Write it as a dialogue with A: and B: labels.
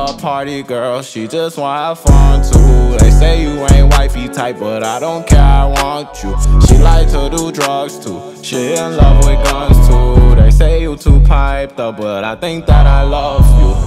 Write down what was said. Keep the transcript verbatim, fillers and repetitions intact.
A: a party girl, she just wanna have fun too. They say you ain't wifey type, but I don't care, I want you. She like to do drugs too, she in love with guns too. They say you too piped up, but I think that I love you.